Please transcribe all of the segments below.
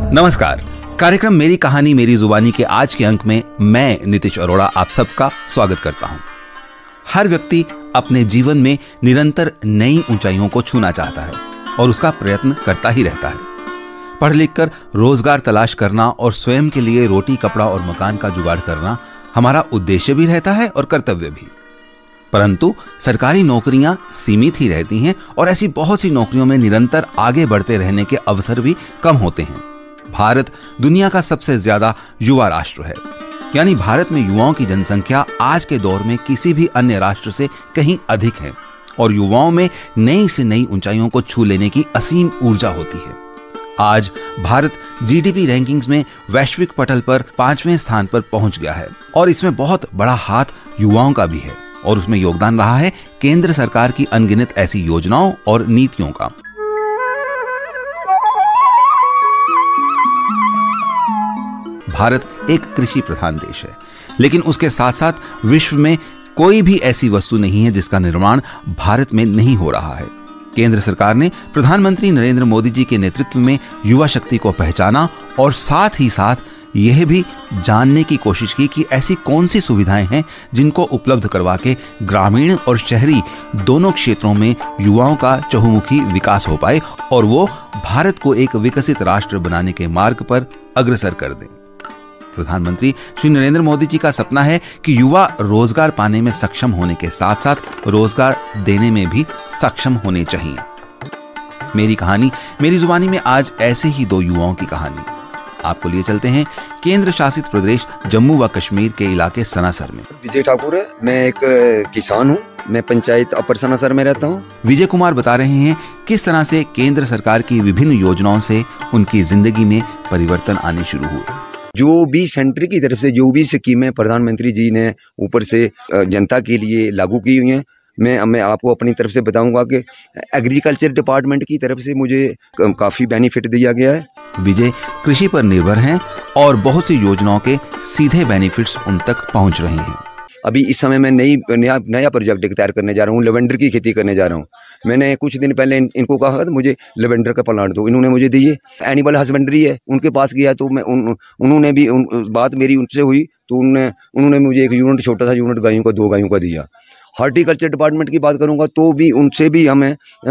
नमस्कार। कार्यक्रम मेरी कहानी मेरी जुबानी के आज के अंक में मैं नीतीश अरोड़ा आप सबका स्वागत करता हूं। हर व्यक्ति अपने जीवन में निरंतर नई ऊंचाइयों को छूना चाहता है और उसका प्रयत्न करता ही रहता है। पढ़ लिख कर रोजगार तलाश करना और स्वयं के लिए रोटी, कपड़ा और मकान का जुगाड़ करना हमारा उद्देश्य भी रहता है और कर्तव्य भी। परंतु सरकारी नौकरियां सीमित ही रहती हैं और ऐसी बहुत सी नौकरियों में निरंतर आगे बढ़ते रहने के अवसर भी कम होते हैं। भारत दुनिया का सबसे ज्यादा युवा राष्ट्र है, यानी भारत में युवाओं की जनसंख्या आज के दौर में किसी भी अन्य राष्ट्र से कहीं अधिक है और युवाओं में नई से नई ऊंचाइयों को छू लेने की असीम ऊर्जा होती है। आज भारत जीडीपी रैंकिंग्स में वैश्विक पटल पर 5वें स्थान पर पहुंच गया है और इसमें बहुत बड़ा हाथ युवाओं का भी है और उसमें योगदान रहा है केंद्र सरकार की अनगिनत ऐसी योजनाओं और नीतियों का। भारत एक कृषि प्रधान देश है, लेकिन उसके साथ साथ विश्व में कोई भी ऐसी वस्तु नहीं है जिसका निर्माण भारत में नहीं हो रहा है। केंद्र सरकार ने प्रधानमंत्री नरेंद्र मोदी जी के नेतृत्व में युवा शक्ति को पहचाना और साथ ही साथ यह भी जानने की कोशिश की कि ऐसी कौन सी सुविधाएं हैं जिनको उपलब्ध करवा के ग्रामीण और शहरी दोनों क्षेत्रों में युवाओं का चहुमुखी विकास हो पाए और वो भारत को एक विकसित राष्ट्र बनाने के मार्ग पर अग्रसर कर दें। प्रधानमंत्री श्री नरेंद्र मोदी जी का सपना है कि युवा रोजगार पाने में सक्षम होने के साथ साथ रोजगार देने में भी सक्षम होने चाहिए। मेरी कहानी मेरी जुबानी में आज ऐसे ही दो युवाओं की कहानी आपको लिए चलते हैं केंद्र शासित प्रदेश जम्मू व कश्मीर के इलाके सनासर में। विजय ठाकुर है, मैं एक किसान हूँ, मैं पंचायत अपर सनासर में रहता हूँ। विजय कुमार बता रहे हैं किस तरह से केंद्र सरकार की विभिन्न योजनाओं से उनकी जिंदगी में परिवर्तन आने शुरू हुए। जो भी सेंटर की तरफ से जो भी स्कीमें प्रधानमंत्री जी ने ऊपर से जनता के लिए लागू की हुई हैं, मैं आपको अपनी तरफ से बताऊंगा कि एग्रीकल्चर डिपार्टमेंट की तरफ से मुझे काफ़ी बेनिफिट दिया गया है। विजय कृषि पर निर्भर हैं और बहुत सी योजनाओं के सीधे बेनिफिट्स उन तक पहुंच रहे हैं। अभी इस समय मैं नया प्रोजेक्ट तैयार करने जा रहा हूँ, लेवेंडर की खेती करने जा रहा हूँ। मैंने कुछ दिन पहले इनको कहा था मुझे लेवेंडर का प्लांट दो, इन्होंने मुझे दिए। एनिमल हस्बेंड्री है, उनके पास गया तो मैं उन्होंने भी बात मेरी उनसे हुई तो उन्होंने मुझे एक यूनिट, छोटा सा यूनिट गायों का 2 गायों का दिया। हॉर्टिकल्चर डिपार्टमेंट की बात करूंगा तो भी उनसे भी हमें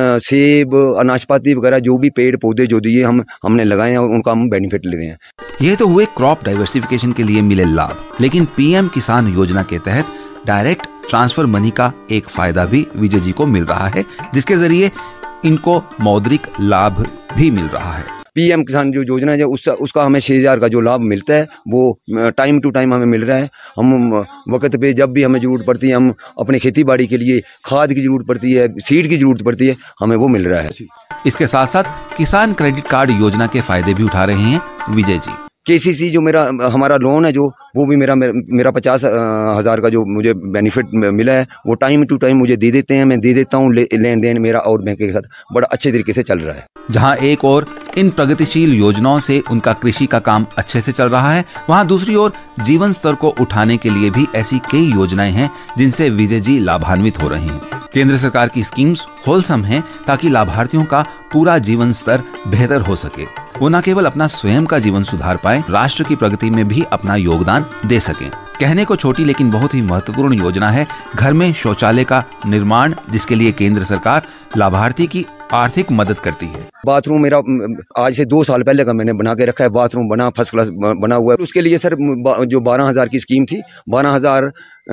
सेब, अनाशपाती वगैरह जो भी पेड़ पौधे जो दिए हमने लगाए हैं और उनका हम बेनिफिट ले रहे हैं। ये तो हुए क्रॉप डाइवर्सिफिकेशन के लिए मिले लाभ, लेकिन पीएम किसान योजना के तहत डायरेक्ट ट्रांसफर मनी का एक फायदा भी विजय जी को मिल रहा है, जिसके जरिए इनको मौद्रिक लाभ भी मिल रहा है। पीएम किसान जो योजना है उसका हमें 6,000 का जो लाभ मिलता है वो टाइम टू टाइम हमें मिल रहा है। हम वक्त पे जब भी हमें ज़रूरत पड़ती है, हम अपने खेती बाड़ी के लिए खाद की ज़रूरत पड़ती है, सीड की ज़रूरत पड़ती है, हमें वो मिल रहा है। इसके साथ साथ किसान क्रेडिट कार्ड योजना के फायदे भी उठा रहे हैं विजय जी। केसीसी जो हमारा लोन है जो वो भी मेरा 50,000 का जो मुझे बेनिफिट मिला है वो टाइम टू टाइम मुझे दे देते हैं, मैं दे देता हूँ। लेन देन मेरा और बैंक के साथ बड़ा अच्छे तरीके से चल रहा है। जहां एक और इन प्रगतिशील योजनाओं से उनका कृषि का काम अच्छे से चल रहा है, वहां दूसरी ओर जीवन स्तर को उठाने के लिए भी ऐसी कई योजनाएं हैं जिनसे विजय जी लाभान्वित हो रहे हैं। केंद्र सरकार की स्कीम्स होलसम हैं ताकि लाभार्थियों का पूरा जीवन स्तर बेहतर हो सके। वो न केवल अपना स्वयं का जीवन सुधार पाए, राष्ट्र की प्रगति में भी अपना योगदान दे सकें। कहने को छोटी लेकिन बहुत ही महत्वपूर्ण योजना है घर में शौचालय का निर्माण, जिसके लिए केंद्र सरकार लाभार्थी की आर्थिक मदद करती है। बाथरूम मेरा आज से 2 साल पहले का मैंने बना के रखा है, बाथरूम बना फर्स्ट क्लास बना हुआ है। उसके लिए सर जो 12,000 की स्कीम थी, 12,000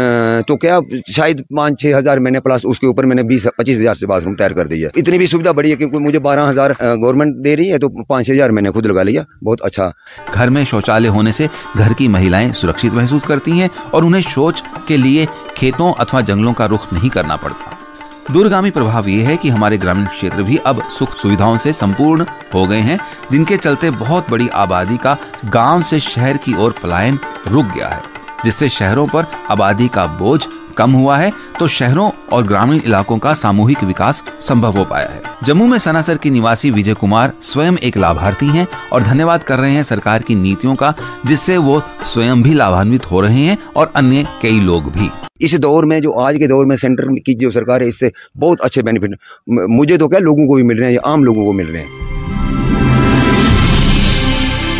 तो क्या शायद 5-6 हज़ार मैंने प्लस उसके ऊपर मैंने 20-25 हज़ार से बाथरूम तैयार कर दिया। इतनी भी सुविधा बढ़ी है क्योंकि मुझे 12,000 गवर्नमेंट दे रही है तो 5 हज़ार मैंने खुद लगा लिया। बहुत अच्छा। घर में शौचालय होने से घर की महिलाएं सुरक्षित महसूस करती हैं और उन्हें शौच के लिए खेतों अथवा जंगलों का रुख नहीं करना पड़ता। दूरगामी प्रभाव ये है कि हमारे ग्रामीण क्षेत्र भी अब सुख सुविधाओं से संपूर्ण हो गए हैं, जिनके चलते बहुत बड़ी आबादी का गांव से शहर की ओर पलायन रुक गया है, जिससे शहरों पर आबादी का बोझ कम हुआ है तो शहरों और ग्रामीण इलाकों का सामूहिक विकास संभव हो पाया है। जम्मू में सनासर की निवासी विजय कुमार स्वयं एक लाभार्थी हैं और धन्यवाद कर रहे हैं सरकार की नीतियों का, जिससे वो स्वयं भी लाभान्वित हो रहे हैं और अन्य कई लोग भी। इस दौर में जो आज के दौर में सेंटर की जो सरकार है, इससे बहुत अच्छे बेनिफिट मुझे तो क्या लोगों को भी मिल रहे हैं, आम लोगों को मिल रहे हैं।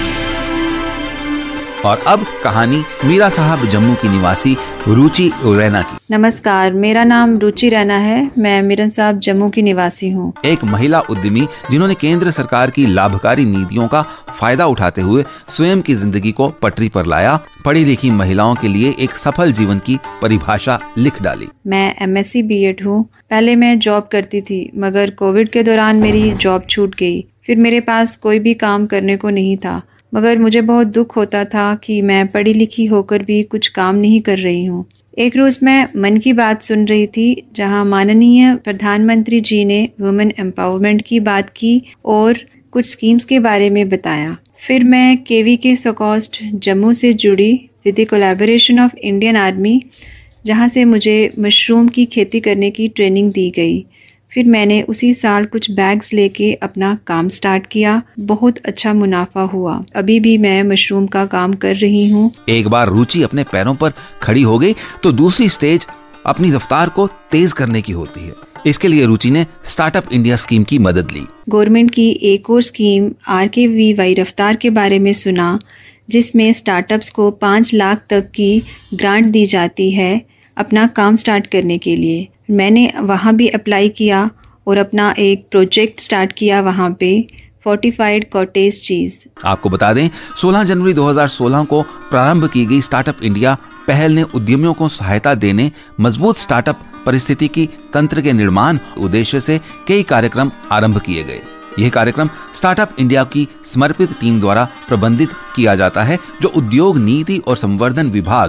और अब कहानी मीरा साहब जम्मू की निवासी रुचि रैना की। नमस्कार, मेरा नाम रुचि रैना है। मैं मीरा साहब जम्मू की निवासी हूँ। एक महिला उद्यमी जिन्होंने केंद्र सरकार की लाभकारी नीतियों का फायदा उठाते हुए स्वयं की जिंदगी को पटरी पर लाया, पढ़ी लिखी महिलाओं के लिए एक सफल जीवन की परिभाषा लिख डाली। मैं MSc B.Ed हूँ। पहले मैं जॉब करती थी, मगर कोविड के दौरान मेरी जॉब छूट गई। फिर मेरे पास कोई भी काम करने को नहीं था, मगर मुझे बहुत दुख होता था कि मैं पढ़ी लिखी होकर भी कुछ काम नहीं कर रही हूँ। एक रोज मैं मन की बात सुन रही थी, जहाँ माननीय प्रधानमंत्री जी ने वुमेन एम्पावरमेंट की बात की और कुछ स्कीम्स के बारे में बताया। फिर मैं KVK SOCOST जम्मू से जुड़ी with the collaboration of Indian army, जहाँ से मुझे मशरूम की खेती करने की ट्रेनिंग दी गई। फिर मैंने उसी साल कुछ बैग्स लेके अपना काम स्टार्ट किया। बहुत अच्छा मुनाफा हुआ। अभी भी मैं मशरूम का काम कर रही हूँ। एक बार रुचि अपने पैरों पर खड़ी हो गई तो दूसरी स्टेज अपनी रफ्तार को तेज करने की होती है। इसके लिए रुचि ने स्टार्टअप इंडिया स्कीम की मदद ली। गवर्नमेंट की एक और स्कीम RKVY रफ्तार के बारे में सुना, जिसमें स्टार्टअप्स को 5 लाख तक की ग्रांट दी जाती है अपना काम स्टार्ट करने के लिए। मैंने वहाँ भी अप्लाई किया और अपना एक प्रोजेक्ट स्टार्ट किया वहाँ पे, फोर्टिफाइड कॉटेज चीज। आपको बता दें, 16 जनवरी 2016 को प्रारंभ की गई स्टार्टअप इंडिया पहल ने उद्यमियों को सहायता देने, मजबूत स्टार्टअप परिस्थितिकी तंत्र के निर्माण उद्देश्य से कई कार्यक्रम आरंभ किए गए। यह कार्यक्रम स्टार्टअप इंडिया की समर्पित टीम द्वारा प्रबंधित किया जाता है, जो उद्योग नीति और संवर्धन विभाग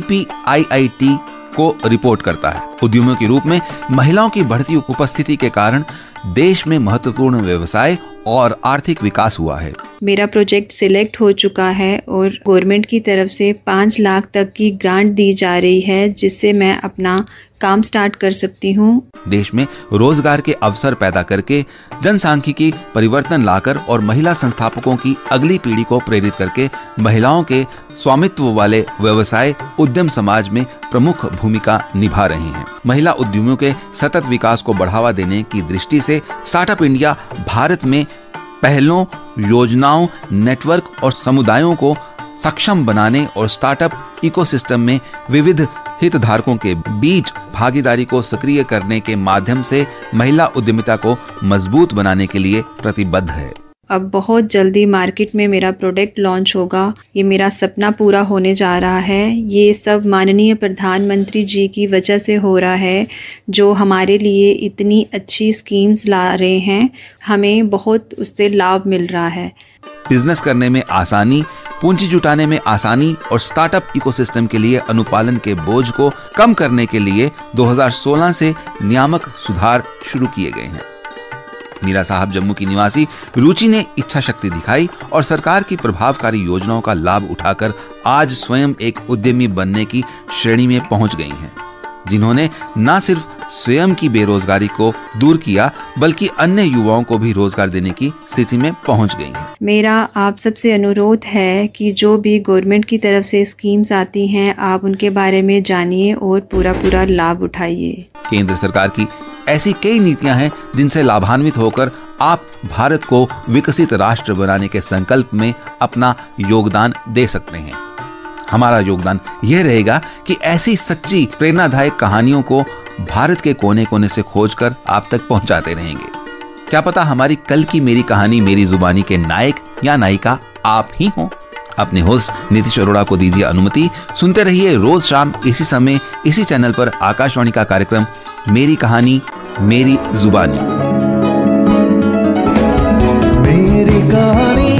DPIIT को रिपोर्ट करता है। उद्यमियों के रूप में महिलाओं की बढ़ती उपस्थिति के कारण देश में महत्वपूर्ण व्यवसाय और आर्थिक विकास हुआ है। मेरा प्रोजेक्ट सिलेक्ट हो चुका है और गवर्नमेंट की तरफ से 5 लाख तक की ग्रांट दी जा रही है, जिससे मैं अपना काम स्टार्ट कर सकती हूँ। देश में रोजगार के अवसर पैदा करके, जनसांख्यिकी परिवर्तन लाकर और महिला संस्थापकों की अगली पीढ़ी को प्रेरित करके महिलाओं के स्वामित्व वाले व्यवसाय उद्यम समाज में प्रमुख भूमिका निभा रहे हैं। महिला उद्यमियों के सतत विकास को बढ़ावा देने की दृष्टि से स्टार्टअप इंडिया भारत में पहलों, योजनाओं, नेटवर्क और समुदायों को सक्षम बनाने और स्टार्टअप इकोसिस्टम में विविध हितधारकों के बीच भागीदारी को सक्रिय करने के माध्यम से महिला उद्यमिता को मजबूत बनाने के लिए प्रतिबद्ध है। अब बहुत जल्दी मार्केट में मेरा प्रोडक्ट लॉन्च होगा। ये मेरा सपना पूरा होने जा रहा है। ये सब माननीय प्रधानमंत्री जी की वजह से हो रहा है, जो हमारे लिए इतनी अच्छी स्कीम्स ला रहे हैं। हमें बहुत उससे लाभ मिल रहा है। बिजनेस करने में आसानी, पूंजी जुटाने में आसानी और स्टार्टअप इकोसिस्टम के लिए अनुपालन के बोझ को कम करने के लिए 2016 से नियामक सुधार शुरू किए गए हैं। मीरा साहब जम्मू की निवासी रुचि ने इच्छा शक्ति दिखाई और सरकार की प्रभावकारी योजनाओं का लाभ उठाकर आज स्वयं एक उद्यमी बनने की श्रेणी में पहुंच गई हैं, जिन्होंने न सिर्फ स्वयं की बेरोजगारी को दूर किया, बल्कि अन्य युवाओं को भी रोजगार देने की स्थिति में पहुंच गई हैं। मेरा आप सबसे अनुरोध है कि जो भी गवर्नमेंट की तरफ से स्कीम्स आती हैं, आप उनके बारे में जानिए और पूरा लाभ उठाइए। केंद्र सरकार की ऐसी कई नीतियां हैं जिनसे लाभान्वित होकर आप भारत को विकसित राष्ट्र बनाने के संकल्प में अपना योगदान दे सकते हैं। हमारा योगदान यह रहेगा कि ऐसी सच्ची प्रेरणादायक कहानियों को भारत के कोने कोने से खोजकर आप तक पहुंचाते रहेंगे। क्या पता हमारी कल की मेरी कहानी मेरी जुबानी के नायक या नायिका आप ही हो। अपने होस्ट नीतीश अरोड़ा को दीजिए अनुमति। सुनते रहिए रोज शाम इसी समय इसी चैनल पर आकाशवाणी का कार्यक्रम मेरी कहानी मेरी जुबानी। मेरी कहानी